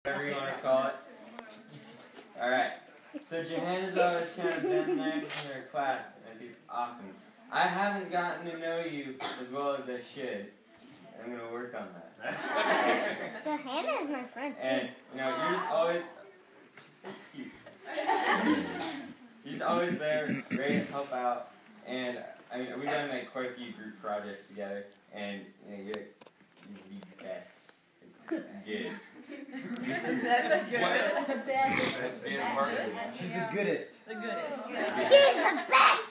whatever you want to call it. Alright, so Johanna's always kind of been there in her class, and I think it's awesome. I haven't gotten to know you as well as I should. I'm going to work on that. Johanna is my friend too. And, you know, you're just always, she's so cute. You're just always there, ready to help out. And, I mean, we've done like quite a few group projects together, and, you know, you're the best. Good. That's good. She's the goodest. The goodest. She's the best!